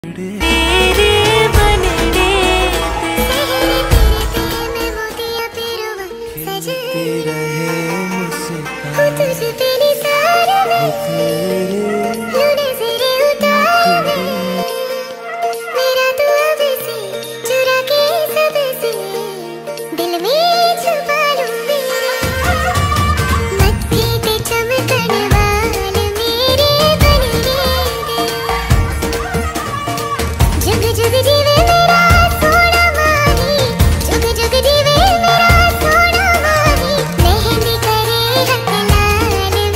तेरे बनते खिलती रहे मुस्कान तुझे तेरी सारे नजरे उतार मेरा तू अब से चुरा के सबसे दिल में छुपा लूंगी। मत्थे पे चमकन वाले मेरे बनने जुग जुग जीवे मेरा सोना माही, जुग जुग जीवे मेरा सोना माही, मेहंदी करे हक लाल।